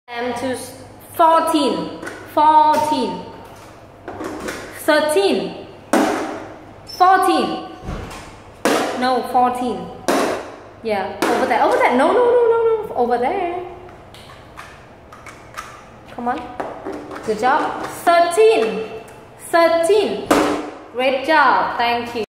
And to 14, 14, 13, 14. No, 14. Yeah, over there, over there. No, no, no, no, no, over there. Come on. Good job. 13, 13. Great job. Thank you.